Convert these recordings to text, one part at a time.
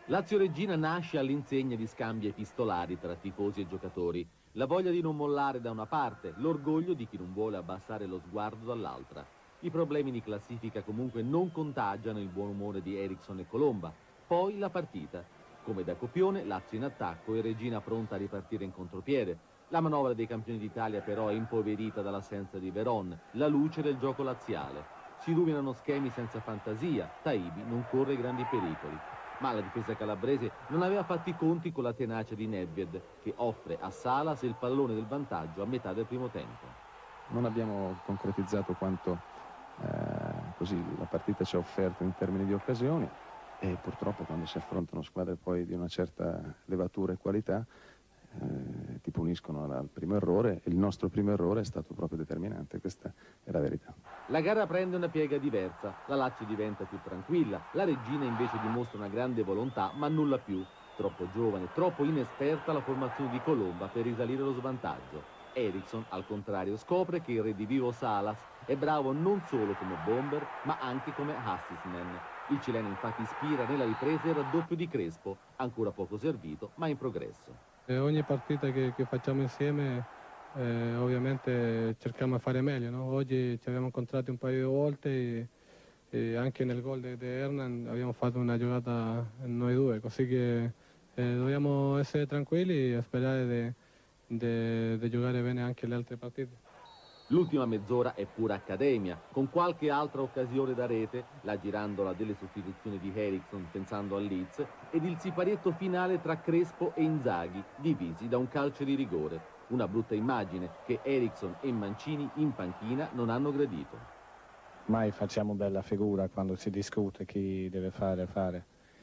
Lazio-Reggina nasce all'insegna di scambi epistolari tra tifosi e giocatori. La voglia di non mollare da una parte, l'orgoglio di chi non vuole abbassare lo sguardo dall'altra. I problemi di classifica comunque non contagiano il buon umore di Eriksson e Colomba. Poi la partita. Come da copione, Lazio in attacco e Reggina pronta a ripartire in contropiede. La manovra dei campioni d'Italia però è impoverita dall'assenza di Veron, la luce del gioco laziale. Si ruminano schemi senza fantasia, Taibi non corre grandi pericoli. Ma la difesa calabrese non aveva fatto i conti con la tenacia di Nedved, che offre a Salas il pallone del vantaggio a metà del primo tempo. Non abbiamo concretizzato quanto così la partita ci ha offerto in termini di occasioni, e purtroppo quando si affrontano squadre poi di una certa levatura e qualità ti puniscono al primo errore, e il nostro primo errore è stato proprio determinante, questa è la verità. La gara prende una piega diversa, la Lazio diventa più tranquilla, la Reggina invece dimostra una grande volontà ma nulla più. Troppo giovane, troppo inesperta la formazione di Colomba per risalire lo svantaggio. Eriksson, al contrario, scopre che il redivivo Salas è bravo non solo come bomber ma anche come assistman. Il cileno infatti ispira nella ripresa il raddoppio di Crespo, ancora poco servito ma in progresso. Ogni partita che facciamo insieme ovviamente cerchiamo di fare meglio, no? Oggi ci abbiamo incontrati un paio di volte e anche nel gol di Hernan abbiamo fatto una giocata noi due, così che dobbiamo essere tranquilli e sperare di giocare bene anche le altre partite. L'ultima mezz'ora è pura accademia, con qualche altra occasione da rete, la girandola delle sostituzioni di Eriksson pensando al Leeds, ed il siparietto finale tra Crespo e Inzaghi, divisi da un calcio di rigore. Una brutta immagine che Eriksson e Mancini in panchina non hanno gradito. Mai facciamo bella figura quando si discute chi deve fare.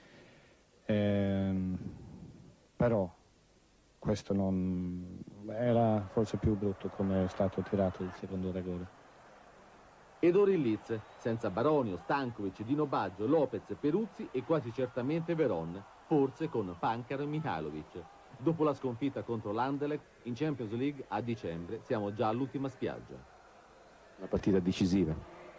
Però questo non era forse più brutto come è stato tirato il secondo rigore. Ed ora il Leeds, senza Baronio, Stankovic, Dino Baggio, Lopez, Peruzzi e quasi certamente Veron, forse con Pancaro e Mihajlovic. Dopo la sconfitta contro l'Anderlecht in Champions League a dicembre siamo già all'ultima spiaggia. Una partita decisiva.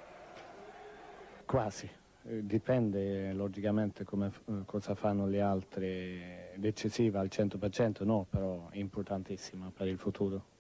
Quasi. Dipende logicamente cosa fanno gli altri. Decisiva al 100% no, però importantissima per il futuro.